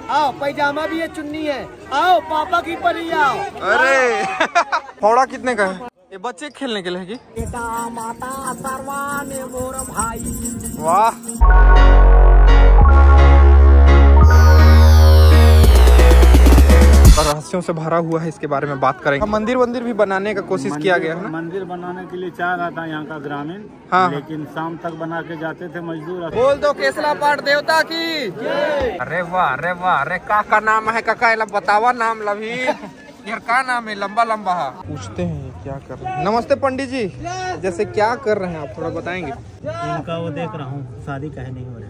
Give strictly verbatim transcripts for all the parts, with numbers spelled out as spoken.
आओ पैजामा भी है, चुन्नी है, आओ पापा की परी आओ। अरे फोड़ा कितने का है? ये बच्चे खेलने के लिए है की? पिता माता सर्वाने मोर भाई। वाह, रहस्यों से भरा हुआ है, इसके बारे में बात करेंगे। मंदिर मंदिर भी बनाने का कोशिश किया गया है ना? मंदिर बनाने के लिए चाह रहा था यहाँ का ग्रामीण, हाँ, लेकिन शाम तक बना के जाते थे मजदूर। बोल दो केसला पाठ देवता की। अरे वाह, अरे वाह, अरे का का नाम है काका? बतावा नाम लभी यार, का नाम है? लंबा लंबा पूछते हैं क्या कर रहे हैं। नमस्ते पंडित जी, जैसे क्या कर रहे हैं आप थोड़ा बताएंगे? इनका वो देख रहा हूँ, शादी कहे नहीं हो रहा है।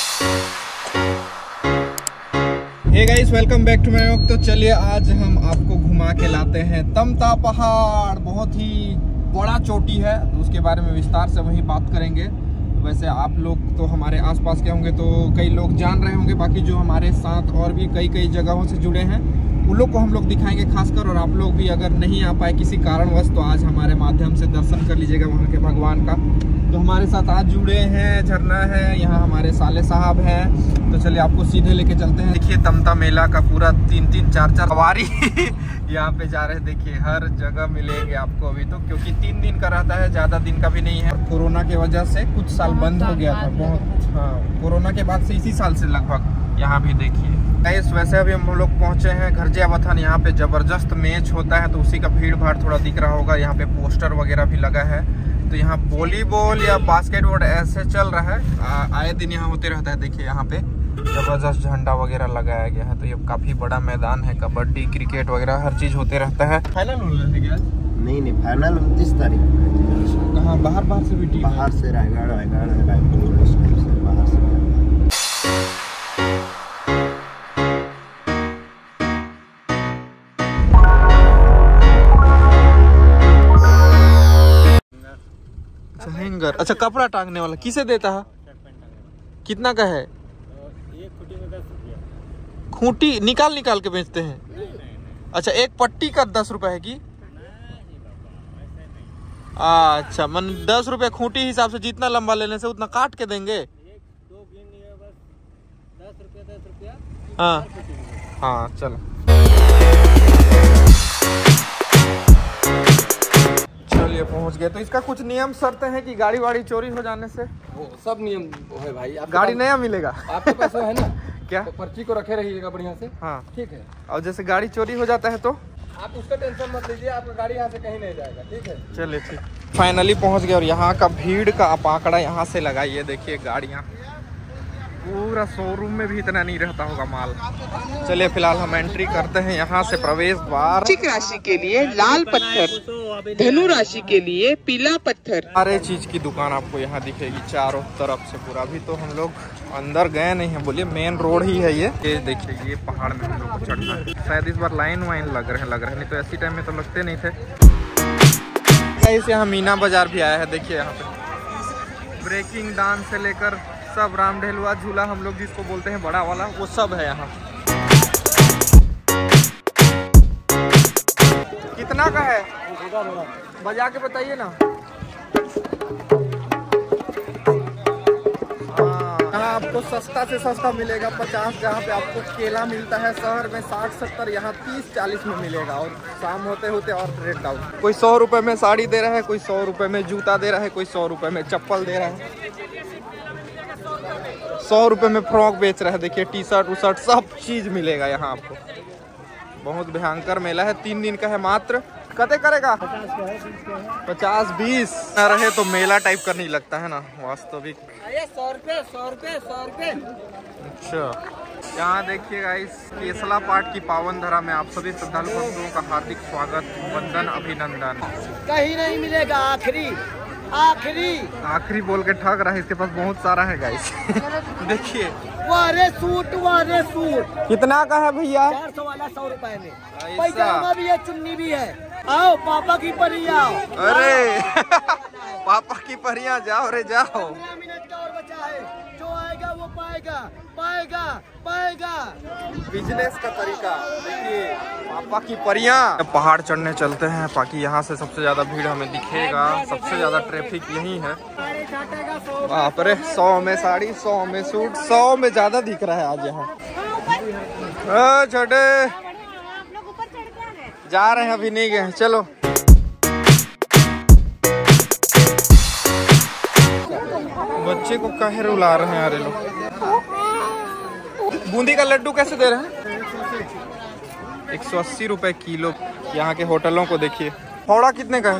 Hey guys, welcome back to my vlog. तो चलिए आज हम आपको घुमा के लाते हैं तमता पहाड़। बहुत ही बड़ा चोटी है, तो उसके बारे में विस्तार से वही बात करेंगे। वैसे आप लोग तो हमारे आसपास के होंगे तो कई लोग जान रहे होंगे, बाकी जो हमारे साथ और भी कई कई जगहों से जुड़े हैं उन लोग को हम लोग दिखाएंगे खासकर। और आप लोग भी अगर नहीं आ पाए किसी कारणवश तो आज हमारे माध्यम से दर्शन कर लीजिएगा वहाँ के भगवान का। तो हमारे साथ आज जुड़े हैं झरना है, यहाँ हमारे साले साहब हैं। तो चलिए आपको सीधे लेके चलते हैं। देखिए तमता मेला का पूरा तीन तीन चार चार सवारी यहाँ पे जा रहे हैं। देखिए हर जगह मिलेंगे आपको अभी तो, क्योंकि तीन दिन का रहता है, ज्यादा दिन का भी नहीं है। कोरोना की वजह से कुछ साल बंद हो गया था बहुत, हाँ कोरोना के बाद से इसी साल से लगभग यहाँ भी देखिए। गाइस वैसे अभी हम लोग पहुंचे हैं घरजियावथन। यहाँ पे जबरदस्त मैच होता है तो उसी का भीड़ भाड़ थोड़ा दिख रहा होगा। यहाँ पे पोस्टर वगैरह भी लगा है। तो यहाँ वॉलीबॉल या बास्केटबॉल ऐसे चल रहा है, आए दिन यहाँ होते रहता है। देखिए यहाँ पे जबरदस्त झंडा वगैरह लगाया गया है। तो ये काफी बड़ा मैदान है, कबड्डी क्रिकेट वगैरह हर चीज होते रहता है। फाइनल नहीं नहीं फाइनल उनतीस तारीख को। कहाँ बाहर बाहर से भी टीम? बाहर से रायगढ़ रायगढ़ रायपुर से बाहर से। हैंगर, अच्छा कपड़ा टांगने वाला किसे देता है? कितना का है? एक खूंटी में दस रुपया। खूंटी निकाल निकाल के बेचते हैं? नहीं, नहीं, नहीं। अच्छा एक पट्टी का दस रुपए है की? अच्छा मन दस रुपए खूंटी हिसाब से, जितना लंबा लेने से उतना काट के देंगे। एक दो गिन लिया बस, दस रुपया दस रुपया। हाँ हाँ चलो चलिए पहुंच गए। तो इसका कुछ नियम शर्तें हैं कि गाड़ी वाड़ी चोरी हो जाने से? वो सब नियम है भाई। गाड़ी नया मिलेगा? आपके पास है ना क्या? तो पर्ची को रखे रहिएगा बढ़िया से। हाँ ठीक है। और जैसे गाड़ी चोरी हो जाता है तो आप उसका टेंशन मत लीजिए, आपका गाड़ी यहाँ से कहीं नहीं जाएगा। ठीक है, चलिए ठीक। फाइनली पहुंच गए और यहाँ का भीड़ का आप आंकड़ा यहाँ से लगाइए। देखिए गाड़ियाँ पूरा शोरूम में भी इतना नहीं रहता होगा माल। चलिए फिलहाल हम एंट्री करते हैं यहाँ से प्रवेश द्वार। वृश्चिक राशि के लिए लाल पत्थर, धनु राशि के लिए पीला पत्थर। सारे चीज की दुकान आपको यहाँ दिखेगी चारों तरफ से पूरा। अभी तो हम लोग अंदर गए नहीं है, बोलिए मेन रोड ही है ये। ये देखिए ये पहाड़ में हम लोग को चढ़ना है। शायद इस बार लाइन वाइन लग रहे हैं लग रहे हैं नहीं तो ऐसी टाइम में तो लगते नहीं थे। इस यहाँ मीना बाजार भी आया है। देखिए यहाँ पे ब्रेकिंग डांस से लेकर सब, राम ढेलुआ झूला हम लोग जिसको बोलते हैं बड़ा वाला, वो सब है यहाँ। कितना का है बजा के बताइए ना। हाँ आपको सस्ता से सस्ता मिलेगा पचास, जहाँ पे आपको केला मिलता है शहर में साठ सत्तर, यहाँ तीस चालीस में मिलेगा। और शाम होते होते और रेट डाउन। कोई सौ रुपए में साड़ी दे रहा है, कोई सौ रुपए में जूता दे रहा है, कोई सौ रुपए में चप्पल दे रहा है, सौ रुपए में फ्रॉक बेच रहा है। देखिए टी शर्ट उ शर्ट सब चीज मिलेगा यहाँ आपको। बहुत भयंकर मेला है, तीन दिन का है मात्र। कते करेगा? पचास बीस न रहे तो मेला टाइप का नहीं लगता है ना वास्तविक। सौ रुपए सौ रुपए सौ रुपए। अच्छा यहाँ देखिएगा इस केसला पाठ की पावन धरा में आप सभी श्रद्धालु भक्तों का हार्दिक स्वागत, वंदन, अभिनंदन। कहीं नहीं मिलेगा, आखिरी आखिरी आखिरी बोल के ठग रहा है। इसके पास बहुत सारा है गाइस। देखिए वारे सूट वारे सूट। कितना का है भैया? चार सौ वाला सौ रुपए में। पैजामा भी है, चुन्नी भी है। आओ पापा की परी आओ। अरे पापा की परियां जाओ रे जाओ। मिनट का और बचा है, जो आएगा वो पाएगा पाएगा पाएगा। बिजनेस का तरीका देखिए, पापा की परियां। पहाड़ चढ़ने चलते हैं ताकि यहाँ से सबसे ज्यादा भीड़ हमें दिखेगा, सबसे ज्यादा ट्रैफिक यही है। बाप रे, सौ में साड़ी, सौ में सूट, सौ में ज्यादा दिख रहा है आज यहाँ। छोटे जा रहे हैं, अभी नहीं गए, चलो। बच्चे को काहे रुला रहे हैं यार लोग। बूंदी का लड्डू कैसे दे रहे हैं? एक सौ अस्सी रुपए किलो। यहाँ के होटलों को देखिए। फौड़ा कितने का है?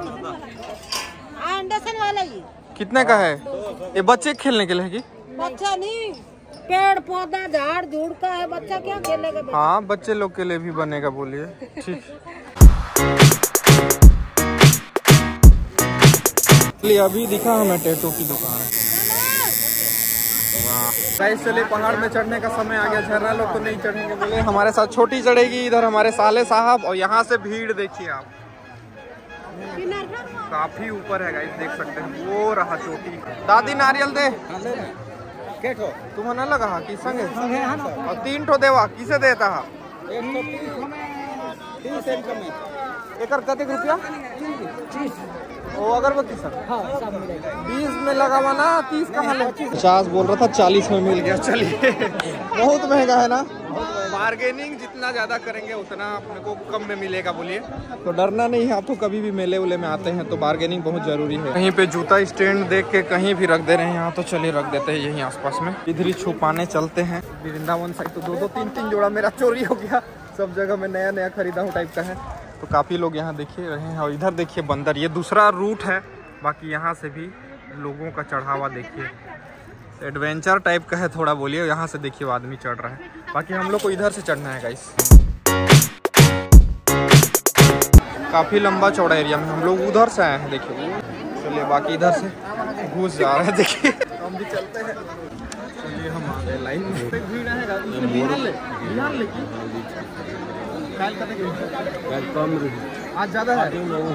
वाला ही कितने का है? ये बच्चे खेलने के लिए है कि? बच्चा नहीं, पेड़ पौधा झाड़ झूड़ का है, बच्चा क्या खेलेगा? हाँ, बच्चे लोग के लिए भी बनेगा, बोलिए। ठीक। अभी दिखा हमें टैटू की दुकान। वाह, चले पहाड़ में चढ़ने का समय आ गया। झरना लोग तो नहीं चढ़ेंगे, बोले हमारे साथ छोटी चढ़ेगी। इधर हमारे साले साहब, और यहाँ से भीड़ देखिए आप, काफी ऊपर है गाइस, देख सकते हैं। वो रहा चोटी। दादी नारियल दे। तुम न लगा कि संगे और तीन ठो देवा किसे देता है? एक कते रुपया? वो अगरबत्ती सर बीस में लगा हुआ ना, तीस कहाँ ले? पचास बोल रहा था, चालीस में मिल गया। चलिए, बहुत महंगा है ना। बार्गेनिंग जितना ज्यादा करेंगे उतना अपने को कम में मिलेगा, बोलिए। तो डरना नहीं है आपको, कभी भी मेले उले में आते हैं तो बार्गेनिंग बहुत जरूरी है। कहीं पे जूता स्टैंड देख के कहीं भी रख दे रहे हैं यहाँ, तो चलिए रख देते हैं यहीं आसपास में। इधर ही छुपाने चलते हैं। वृंदावन साइड तो दो दो तीन तीन जोड़ा मेरा चोरी हो गया। सब जगह में नया नया खरीदा हूँ टाइप का है। तो काफी लोग यहाँ देखिए रहे हैं। और इधर देखिए बंदर, ये दूसरा रूट है। बाकी यहाँ से भी लोगों का चढ़ावा देखिए, एडवेंचर टाइप का है थोड़ा, बोलिए। यहाँ से देखिए वो आदमी चढ़ रहा है। बाकी हम लोग को इधर से चढ़ना है गाइस। काफी लंबा चौड़ा एरिया में, हम लोग उधर से आए हैं, देखिए। चलिए, बाकी इधर से घुस जा रहे हैं, देखिए। हम भी चलते हैं। चलिए, हम आ गए लाइन में। भीड़ है आज ज्यादा है,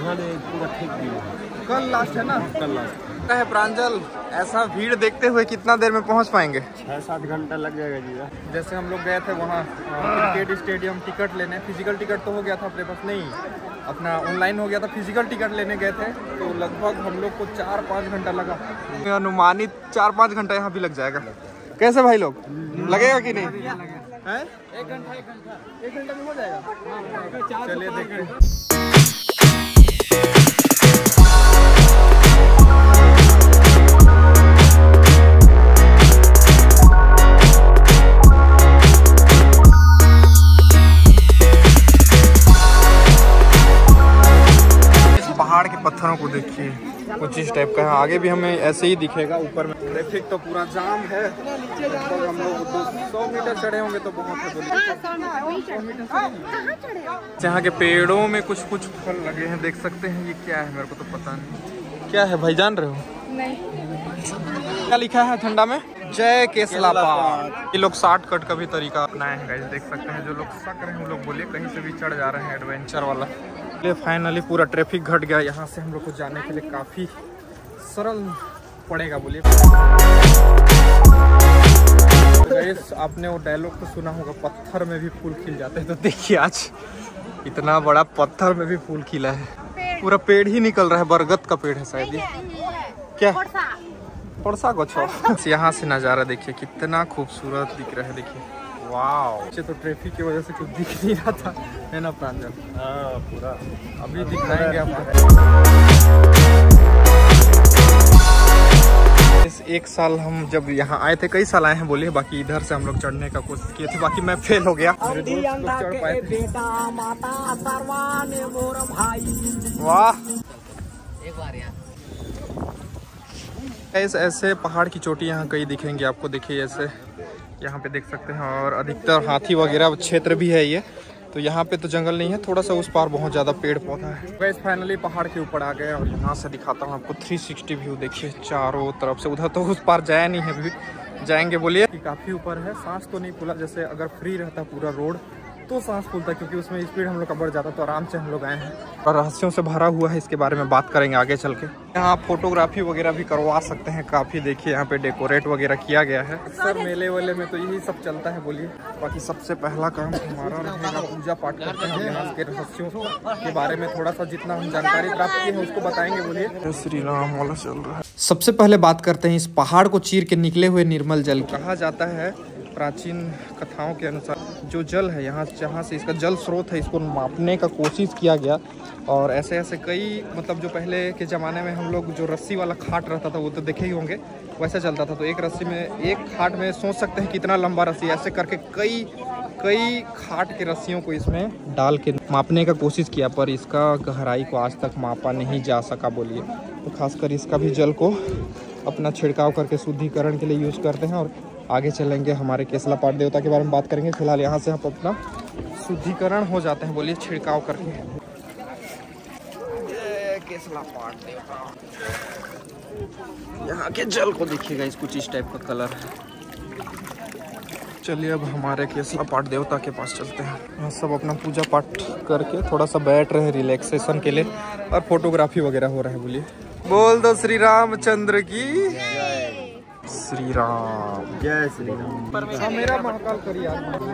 कल लास्ट है ना? कल लास्ट है। प्रांजल, ऐसा भीड़ देखते हुए कितना देर में पहुंच पाएंगे? छह सात घंटा लग जाएगा जी। जैसे हम लोग गए थे वहाँ क्रिकेट स्टेडियम, टिकट लेने। फिजिकल टिकट तो हो गया था अपने पास, नहीं अपना ऑनलाइन हो गया था। फिजिकल टिकट लेने गए थे तो लगभग हम लोग को चार पाँच घंटा लगा। अनुमानित चार पाँच घंटा यहाँ भी लग जाएगा। कैसे भाई लोग, लगेगा कि नहीं? है एक घंटा एक घंटा एक घंटा में हो जाएगा। चलिए देखते हैं। पहाड़ के पत्थरों को देखिए, कुछ इस टाइप का है। आगे भी हमें ऐसे ही दिखेगा। ऊपर में ट्रैफिक तो पूरा जाम है। तो हम लोग दो सौ मीटर चढ़े होंगे तो बहुत है, बोलिए। यहाँ के पेड़ों में कुछ कुछ फल लगे हैं, देख सकते हैं। ये क्या है मेरे को तो पता नहीं क्या है। भाई जान रहे हो? नहीं। क्या लिखा है ठंडा में? जय केसला पहाड़। ये लोग शॉर्टकट का भी तरीका अपनाए हैं गाइस, देख सकते हैं। जो लोग सक रहे हैं वो लोग बोलिए कहीं से भी चढ़ जा रहे हैं, एडवेंचर वाला। फाइनली पूरा ट्रैफिक घट गया। यहाँ से हम लोग को जाने के लिए काफी सरल पड़ेगा, बोलिए। गाइस, आपने वो डायलॉग तो सुना होगा, पत्थर में भी फूल खिल जाते हैं। तो देखिए आज इतना बड़ा पत्थर में भी फूल खिला है। पूरा पेड़ ही निकल रहा है, बरगद का पेड़ है शायद ये। क्या परसा को छोड़। यहाँ से नजारा देखिए कितना खूबसूरत दिख रहा है, देखिए। वाह, तो ट्रैफिक की वजह से कुछ दिख नहीं रहा था, है ना प्रांजल? हाँ, पूरा अभी दिखाएंगे हमारे। इस एक साल हम जब यहाँ आए थे, कई साल आए हैं बोलिए। बाकी इधर से हम लोग चढ़ने का कोशिश किए थे, बाकी मैं फेल हो गया। मेरे दोस्त लोग चढ़ पाए थे। वाह, एक बार यार। ऐसे ऐसे पहाड़ की चोटी यहाँ कई दिखेंगी आपको, देखिए ऐसे यहाँ पे देख सकते हैं। और अधिकतर हाथी वगैरह क्षेत्र भी है ये। तो यहाँ पे तो जंगल नहीं है, थोड़ा सा उस पार बहुत ज़्यादा पेड़ पौधा है। वैसे फाइनली पहाड़ के ऊपर आ गए और यहाँ से दिखाता हूँ आपको तीन सौ साठ व्यू। देखिए चारों तरफ से। उधर तो उस पार जाया नहीं है, अभी जाएंगे बोलिए। काफ़ी ऊपर है, सांस तो नहीं फूला। जैसे अगर फ्री रहता पूरा रोड तो सांस फूलता, क्योंकि उसमें स्पीड हम लोग का बढ़ जाता। तो आराम से हम लोग आए हैं और रहस्यों से भरा हुआ है। इसके बारे में बात करेंगे आगे चल के। यहाँ आप फोटोग्राफी वगैरह भी करवा सकते हैं। काफ़ी देखिए यहाँ पे डेकोरेट वगैरह किया गया है। अक्सर मेले वेले में तो यही सब चलता है, बोलिए। बाकी सबसे पहला काम हमारा रहेगा पूजा पाठ करते हैं। यहाँ के रहस्यों के बारे में थोड़ा सा जितना हम जानकारी प्राप्त की है उसको बताएंगे, बोलिए। श्री राम वाला चल रहा है। सबसे पहले बात करते हैं इस पहाड़ को चीर के निकले हुए निर्मल जल। कहा जाता है प्राचीन कथाओं के अनुसार जो जल है यहाँ जहाँ से इसका जल स्रोत है, इसको मापने का कोशिश किया गया। और ऐसे ऐसे कई मतलब जो पहले के ज़माने में हम लोग जो रस्सी वाला खाट रहता था वो तो देखे ही होंगे, वैसा चलता था। तो एक रस्सी में एक खाट में सोच सकते हैं कितना लंबा रस्सी, ऐसे करके कई कई खाट के रस्सियों को इसमें डाल के मापने का कोशिश किया, पर इसका गहराई को आज तक मापा नहीं जा सका बोलिए। तो खासकर इसका भी जल को अपना छिड़काव करके शुद्धिकरण के लिए यूज़ करते हैं। और आगे चलेंगे, हमारे केसला पाट देवता के बारे में बात करेंगे। फिलहाल यहाँ से हम अपना शुद्धिकरण हो जाते हैं बोलिए छिड़काव करके। केसला पाट देवता, यहाँ के जल को देखिएगा, इस कुछ इस टाइप का कलर है। चलिए अब हमारे केसला पाट देवता के पास चलते हैं। यहाँ सब अपना पूजा पाठ करके थोड़ा सा बैठ रहे हैं रिलैक्सेशन के लिए, और फोटोग्राफी वगैरह हो रहा है बोलिए। बोल दो श्री रामचंद्र की श्री राम जय श्री राम। मेरा महाकाल करिए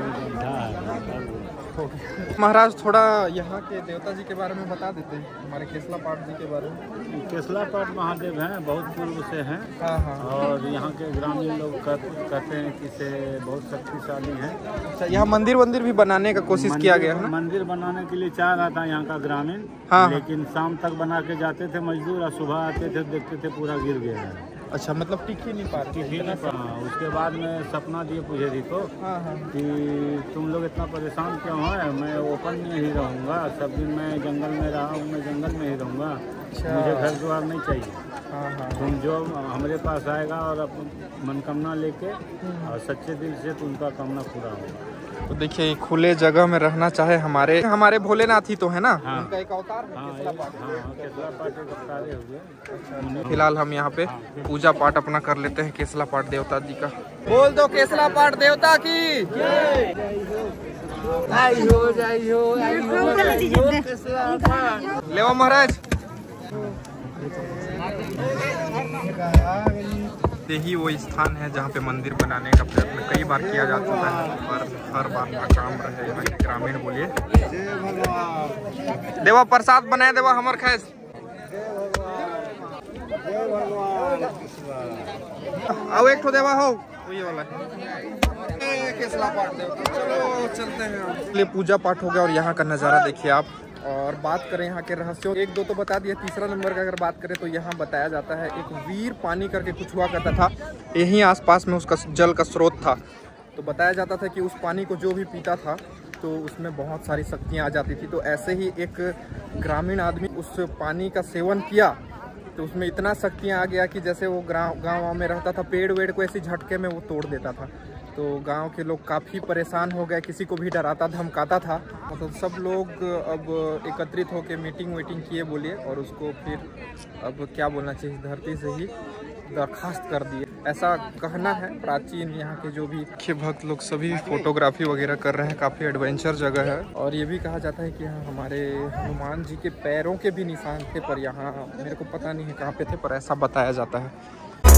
महाराज, थोड़ा यहाँ के देवता जी के बारे में बता देते हैं, हमारे केसला पाट जी के बारे में। केसला पाट महादेव हैं, बहुत पूर्व से हैं। हाँ हाँ। और यहाँ के ग्रामीण लोग कहते हैं कि से बहुत शक्तिशाली हैं। अच्छा, यहाँ मंदिर वंदिर भी बनाने का कोशिश किया गया है ना? मंदिर बनाने के लिए चाह रहा था यहाँ का ग्रामीण, हाँ। लेकिन शाम तक बना के जाते थे मजदूर, और सुबह आते थे देखते थे पूरा गिर गया है। अच्छा, मतलब टिक ही नहीं पा रही। टिक ही नहीं पा। उसके बाद में सपना दिए पुजारी को हाँ हाँ। कि तुम लोग इतना परेशान क्यों है, मैं ओपन में ही रहूँगा, सब दिन मैं जंगल में रहा हूँ, मैं जंगल में ही रहूँगा, मुझे घर द्वार नहीं चाहिए। हाँ हाँ। तुम जो हमारे पास आएगा और अपनी मनकामना लेके और सच्चे दिल से तो उनका कामना पूरा होगा। तो देखिए, खुले जगह में रहना चाहे हमारे हमारे भोलेनाथ ही तो है ना? हाँ। उनका एक अवतार है हाँ, केसला पाट। हाँ, केसला पाट एक अवतार हो गया। फिलहाल हम यहाँ पे पूजा पाठ अपना कर लेते हैं केसला पाट देवता जी का। बोल दो केसला पाट देवता की जय। लेवा महाराज, यही वो स्थान है जहाँ पे मंदिर बनाने का प्रयत्न कई बार किया जा चुका है, पर हर बार नाकाम रहे यहाँ के ग्रामीण बोलिए। देवा प्रसाद बनाए देवा हमर खैस। आओ एक ठो देवा हो, ये वाला केसला पाट देवता। चलो चलते हैं। पूजा पाठ हो गया और यहाँ का नज़ारा देखिए आप। और बात करें यहाँ के रहस्यों, एक दो तो बता दिया, तीसरा नंबर का अगर बात करें तो यहाँ बताया जाता है एक वीर पानी करके कुछ हुआ करता था, यहीं आसपास में उसका जल का स्रोत था। तो बताया जाता था कि उस पानी को जो भी पीता था तो उसमें बहुत सारी शक्तियाँ आ जाती थी। तो ऐसे ही एक ग्रामीण आदमी उस पानी का सेवन किया तो उसमें इतना शक्तियाँ आ गया कि जैसे वो गाँव गाँव में रहता था, पेड़ वेड़ को ऐसे झटके में वो तोड़ देता था। तो गांव के लोग काफ़ी परेशान हो गए, किसी को भी डराता धमकाता था। मतलब सब लोग अब एकत्रित होकर मीटिंग वीटिंग किए बोलिए, और उसको फिर अब क्या बोलना चाहिए, धरती से ही दरखास्त कर दिए, ऐसा कहना है। प्राचीन यहाँ के जो भी मुख्य भक्त लोग सभी फोटोग्राफी वगैरह कर रहे हैं, काफ़ी एडवेंचर जगह है। और ये भी कहा जाता है कि यहाँ हमारे हनुमान जी के पैरों के भी निशान थे, पर यहाँ मेरे को पता नहीं है कहाँ पे थे, पर ऐसा बताया जाता है।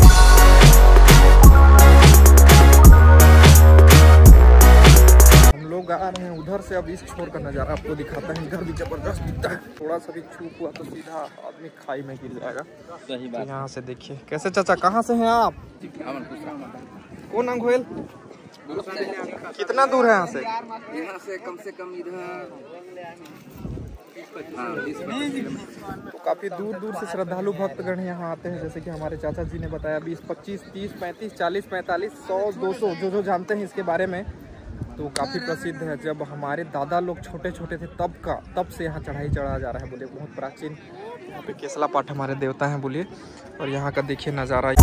हम लोग आ रहे हैं उधर से, अब इस छोर का नज़ारा आपको दिखाता है। इधर भी जबरदस्त दिखता है, थोड़ा सा भी छूट हुआ तो सीधा आदमी खाई में गिर जाएगा। सही बात। तो यहाँ से देखिए कैसे। चाचा कहाँ से हैं आप? कौन अंगोल? कितना दूर है यहाँ से? यहाँ से कम से कम इधर तो काफ़ी दूर दूर से श्रद्धालु भक्तगण यहाँ आते हैं। जैसे कि हमारे चाचा जी ने बताया, बीस पच्चीस तीस पैंतीस चालीस पैंतालीस सौ दो सौ जो जो जानते हैं इसके बारे में, तो काफ़ी प्रसिद्ध है। जब हमारे दादा लोग छोटे छोटे थे तब का तब से यहाँ चढ़ाई चढ़ा जा रहा है बोलिए, बहुत प्राचीन। यहाँ पे केसला पाट हमारे देवता हैं बोलिए। और यहाँ का देखिए नज़ारा।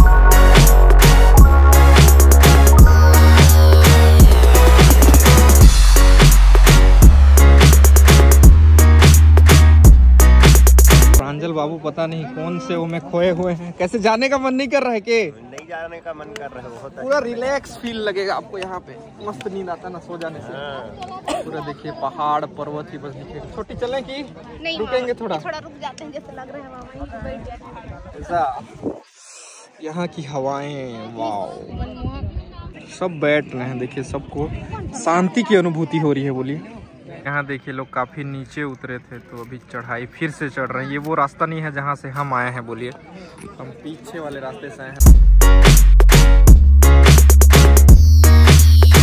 प्रांजल बाबू पता नहीं कौन से वो में खोए हुए हैं। कैसे जाने का मन नहीं कर रहा है? के नहीं जाने का मन कर रहा है, बहुत पूरा रिलैक्स फील लगेगा आपको यहाँ पे, मस्त नींद आता ना सो जाने से। पूरा देखिए पहाड़ पर्वत ही बस दिखे। छोटी चलें कि रुकेंगे थोड़ा? थोड़ा रुक जाते हैं, जैसे लग रहा है वहाँ बैठ जाते हैं। ऐसा यहाँ की हवाएं, वाव, सब बैठ रहे हैं। देखिए सबको शांति की अनुभूति हो रही है बोलिए। यहाँ देखिए लोग काफ़ी नीचे उतरे थे तो अभी चढ़ाई फिर से चढ़ रहे हैं। ये वो रास्ता नहीं है जहाँ से हम आए हैं बोलिए, हम पीछे वाले रास्ते से आए हैं।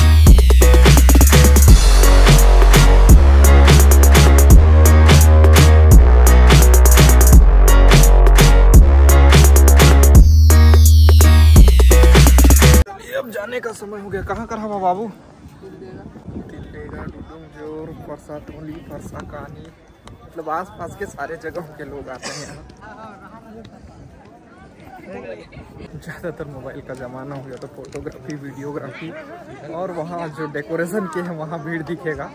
हुआ बाबू? तिल्लेगा, डुडुमजोर, परसा टोली, परसा कानी, मतलब आस पास के सारे जगहों के लोग आते हैं यहाँ। ज़्यादातर मोबाइल का ज़माना हो गया तो फोटोग्राफी, वीडियोग्राफी, और वहाँ जो डेकोरेशन के हैं वहाँ भीड़ दिखेगा।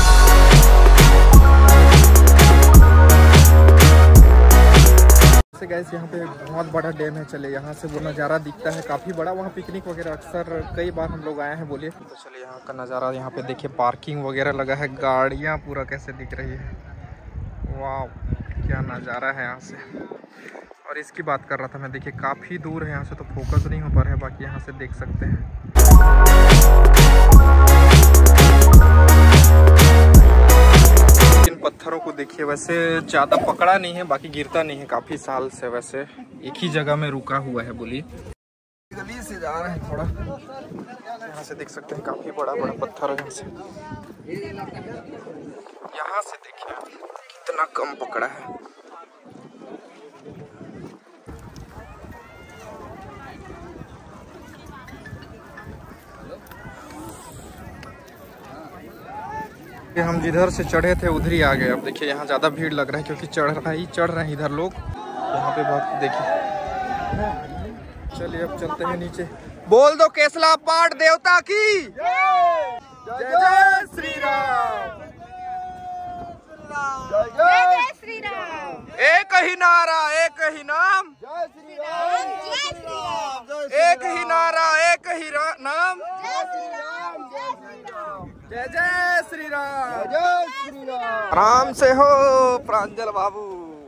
वैसे गाइस यहाँ पे बहुत बड़ा डैम है, चले यहाँ से वो नज़ारा दिखता है काफ़ी बड़ा। वहाँ पिकनिक वगैरह अक्सर कई बार हम लोग आए हैं, बोलिए। तो चलिए यहाँ का नज़ारा, यहाँ पे देखिए पार्किंग वगैरह लगा है, गाड़ियाँ पूरा कैसे दिख रही है, वाह क्या नज़ारा है यहाँ से। और इसकी बात कर रहा था मैं, देखिए काफ़ी दूर है यहाँ से तो फोकस नहीं हो पा रहा है, बाकी यहाँ से देख सकते हैं। इन पत्थरों को देखिए, वैसे ज़्यादा पकड़ा नहीं है, बाकी गिरता नहीं है, काफ़ी साल से वैसे एक ही जगह में रुका हुआ है। बोलिए गली से जा रहे हैं थोड़ा, यहाँ से देख सकते हैं काफ़ी बड़ा बड़ा पत्थर है। यहाँ से यहाँ से देखिए कितना कम पकड़ा है। हम जिधर से चढ़े थे उधर ही आ गए। अब देखिए यहाँ ज़्यादा भीड़ लग रहा है क्योंकि चढ़ रहा ही चढ़ रहे हैं इधर लोग, यहाँ पे बहुत देखिए। चलिए अब चलते हैं नीचे। बोल दो केसला पाठ देवता की जय जय श्री राम, जय जय श्री राम। एक ही नारा एक ही नाम, जय श्री राम, जय श्री राम। एक ही नारा एक ही नाम, जय श्री राम, जय श्री राम। जय जय श्री राम, जय श्री राम। आराम से हो प्रांजल बाबू।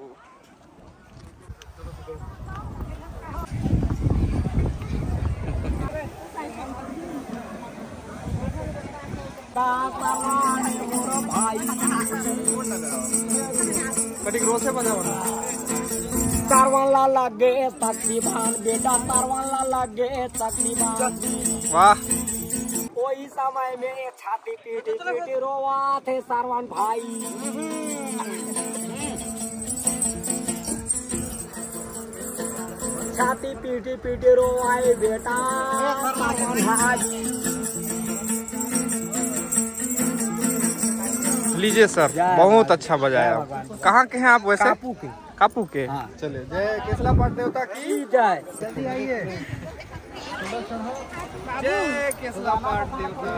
से बजाओ ना। तारवाला लगे तकरीबान बेटा, तारवाला लगे तकरीबान। वाह। कोई समय में छाती पीटी पीटी रोवा थे सारवान भाई। छाती पीटी पीटी रोवाए बेटा सारवान भाई। लीजिए सर, बहुत अच्छा बजाया। कहाँ के हैं आप वैसे? कापू के। कापू के। हाँ। चलिए जय केसला पाठ देवता की जय। जल्दी आइए। जय केसला पाठ देवता।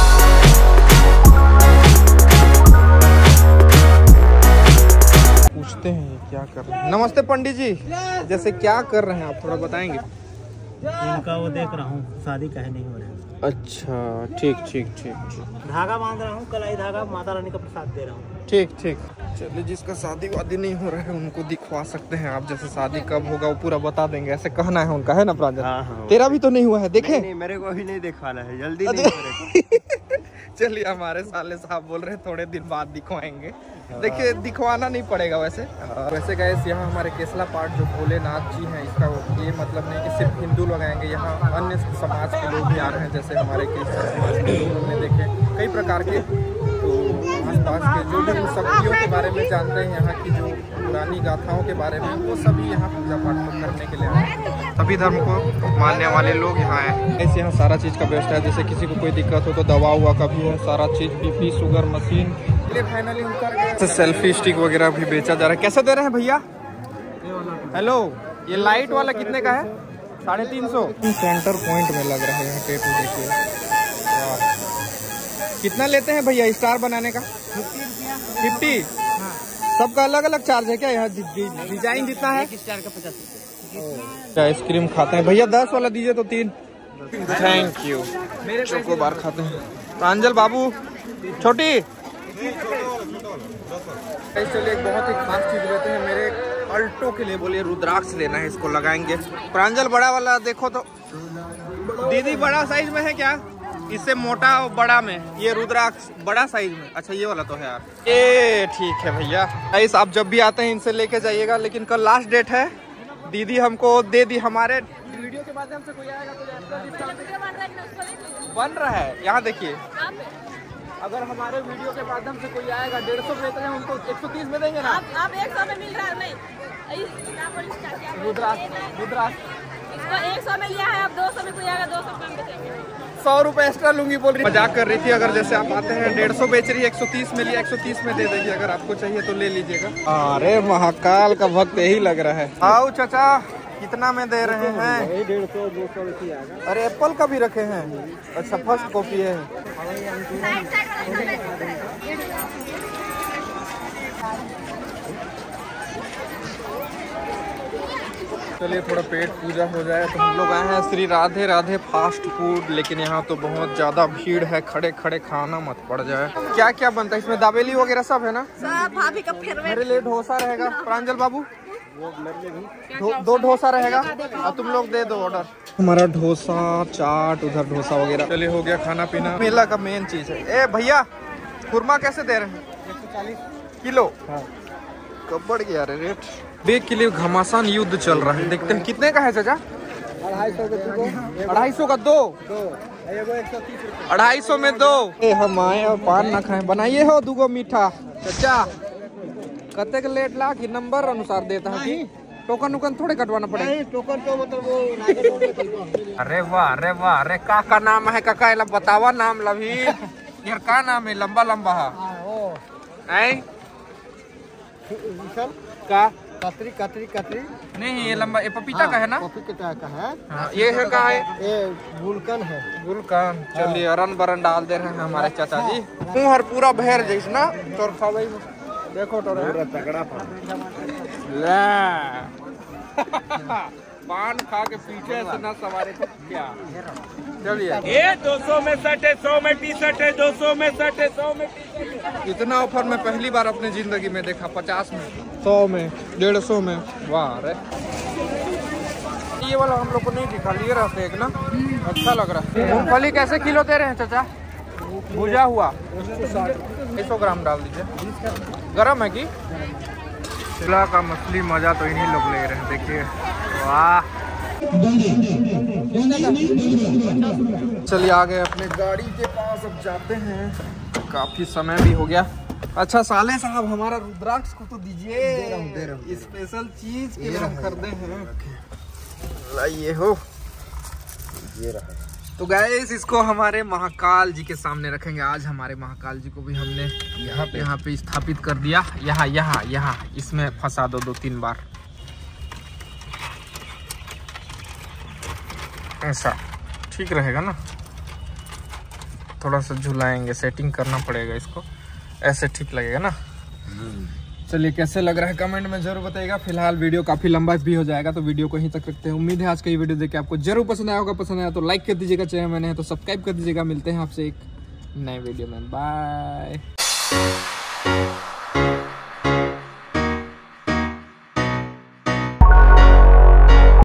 पूछते हैं क्या कर रहे हैं। नमस्ते पंडित जी, जैसे क्या कर रहे हैं आप थोड़ा बताएंगे? इनका वो देख रहा हूँ, शादी काहे नहीं हो रहा है। अच्छा ठीक ठीक ठीक ठीक। धागा बांध रहा हूँ, कलाई धागा, माता रानी का प्रसाद दे रहा हूँ। ठीक ठीक। चलिए जिसका शादी वादी नहीं हो रहा है उनको दिखवा सकते हैं आप, जैसे शादी कब होगा वो पूरा बता देंगे, ऐसे कहना है उनका, है ना प्रांजल? हाँ हाँ। तेरा भी तो नहीं हुआ है, देखे? नहीं, नहीं, मेरे को भी नहीं दिखवाना है, जल्दी नहीं। चलिए हमारे साले साहब बोल रहे हैं थोड़े दिन बाद दिखवाएंगे। देखिए दिखवाना नहीं पड़ेगा वैसे। वैसे गैस यहाँ हमारे केसला पाठ जो भोलेनाथ जी हैं, इसका ये मतलब नहीं कि सिर्फ हिंदू लोग आएंगे, यहाँ अन्य समाज के लोग भी आ रहे हैं, जैसे हमारे क्रिश्चियन समाज के लोग हमने देखे कई प्रकार के। तो आसपास के जो भी शक्तियों के बारे में जानते हैं, यहाँ की जो पुरानी गाथाओं के बारे में, वो सभी यहाँ पूजा पाठ करने के लिए आए। सभी धर्म को मानने वाले लोग यहाँ आए। ऐसे यहाँ सारा चीज़ का व्यवस्था है, जैसे किसी को कोई दिक्कत हो तो दवा हुआ का भी है, सारा चीज़, बीपी शुगर मशीन। फाइनली उतर गए। सेल्फी स्टिक वगैरह भी बेचा जा रहा है। कैसे दे रहे हैं भैया? हेलो, ये लाइट वाला कितने का है? साढ़े तीन सौ। सेंटर पॉइंट में लग रहा है यहाँ टेटू, देखिए कितना लेते हैं भैया स्टार बनाने का? फिफ्टी। सबका अलग अलग चार्ज है क्या? यहाँ डिजाइन जितना है स्टार का पचास रुपये। आइसक्रीम खाते हैं भैया, दस वाला दीजिए तो तीन। Thank you. चोको बार खाते हैं। प्रांजल बाबू छोटी। चलिए एक बहुत ही खास चीज लेते हैं मेरे अल्टो के लिए, बोलिए रुद्राक्ष लेना है, इसको लगाएंगे। प्रांजल बड़ा वाला देखो तो। दीदी बड़ा साइज में है क्या? इससे मोटा और बड़ा में ये रुद्राक्ष बड़ा साइज में। अच्छा ये वाला तो है यार। ये ठीक है भैया। गाइस आप जब भी आते हैं इनसे लेके जाइएगा, लेकिन कल लास्ट डेट है। दीदी हमको दे दी, हमारे वीडियो के माध्यम से कोई आएगा तो बन रहा है। यहाँ देखिए, अगर हमारे वीडियो के माध्यम से कोई आएगा, डेढ़ सौ बेच रहे हैं उनको एक सौ तीस में देंगे ना? आप आप एक सौ में मिल रहा है नहीं? रुद्राक्ष रुद्राक्ष इसको एक सौ में लिया है, आप दो सौ में कोई आएगा दो सौ कम बेचेंगे। सौ रुपए एक्स्ट्रा लूंगी बोल रही, मजाक कर रही थी। अगर जैसे आप आते हैं डेढ़ सौ बेच रही है, एक सौ तीस में लिया, एक सौ तीस में दे देगी। अगर आपको चाहिए तो ले लीजिएगा। अरे महाकाल का भक्त यही लग रहा है। आओ चाचा, कितना में दे रहे हैं? डेढ़ सौ दो सौ रुपये। अरे एप्पल का भी रखे हैं? अच्छा, फर्स्ट कॉपी है। चलिए थोड़ा पेट पूजा हो जाए। तो हम लोग आए हैं श्री राधे राधे फास्ट फूड, लेकिन यहाँ तो बहुत ज्यादा भीड़ है, खड़े खड़े खाना मत पड़ जाए। क्या क्या बनता है इसमें? दाबेली वगैरह सब है ना? सब भाभी का फेवरेट। मेरे लिए डोसा रहेगा। प्रांजल बाबू दो, दो डोसा रहेगा और तुम लोग दे दो ऑर्डर। हमारा डोसा, चाट, उधर डोसा वगैरह। चलिए हो गया खाना पीना। मेला का मेन चीज है। ए भैया, खुरमा कैसे दे रहे हैं? एक सौ चालीस किलो। कब बढ़ गया रे रेट? देख के लिए घमासान युद्ध चल रहा है। देखते हैं कितने का है चाचा? अढ़ाई सौ का अढ़ाई सौ का दो, अढ़ाई सौ में दो। ए हम आए और पान ना खाए। बनाइए हो दूगो मीठा। चाचा कते के लेट ला कि नंबर अनुसार देता है कि टोकन उकन थोड़े कटवाना पड़ेगा? टोकन तो मतलब वो। अरे वाह, अरे वाह, अरे का का नाम है काका? ला बतावा नाम लभी यार, का नाम है? लंबा लंबा है का? कतरी कतरी कतरी नहीं, ये लंबा, ये पपीता का है ना? पपीता का है। हाँ, ये है का है? ये गुलकन है। गुलकन। चलिए रन बरन डाल दे रहे हैं हमारे चाचा जी। मुँह हर पूरा बहर जैसे ना तोर खा भाई। देखो तो तगड़ा पान खा के पीछे से ना सवारे थे क्या? चलिए ये दो सौ में शर्ट है, सौ में टी शर्ट है, दो सौ में शर्ट है, सौ में टी शर्ट है। इतना ऑफर मैं पहली बार अपने जिंदगी में देखा। पचास में, सौ में, डेढ़ सौ में। वाह रे, ये वाला हम लोग को नहीं दिखा। लिए रहते एक ना, अच्छा लग रहा है। मूंगफली कैसे किलो दे रहे हैं चाचा? भुजा हुआ सौ ग्राम डाल दीजिए। गरम है कि? शिला का मछली मजा तो इन्हीं लोग ले रहे हैं। देखिए वाह। चलिए आ गए अपने गाड़ी के पास, अब जाते हैं। काफी समय भी हो गया। अच्छा साले साहब, हमारा रुद्राक्ष को तो दीजिए। स्पेशल चीज के लिए हम खरीदे हैं। लाइए हो, ये रहा। तो गाइस इसको हमारे महाकाल जी के सामने रखेंगे। आज हमारे महाकाल जी को भी हमने यहाँ पे यहाँ पे स्थापित कर दिया। यहाँ यहाँ यहाँ इसमें फंसा दो दो तीन बार, ऐसा ठीक रहेगा ना? थोड़ा सा झुलाएंगे, सेटिंग करना पड़ेगा इसको, ऐसे ठीक लगेगा ना? चलिए कैसे लग रहा है कमेंट में जरूर बताइएगा। फिलहाल वीडियो काफी लंबा भी हो जाएगा, तो वीडियो को यहीं तक रखते हैं। उम्मीद है आज का ये वीडियो देख के आपको जरूर पसंद आया होगा। पसंद आया तो लाइक कर दीजिएगा, चैनल में नए हैं तो सब्सक्राइब कर दीजिएगा। मिलते हैं आपसे एक नए वीडियो में। बाय।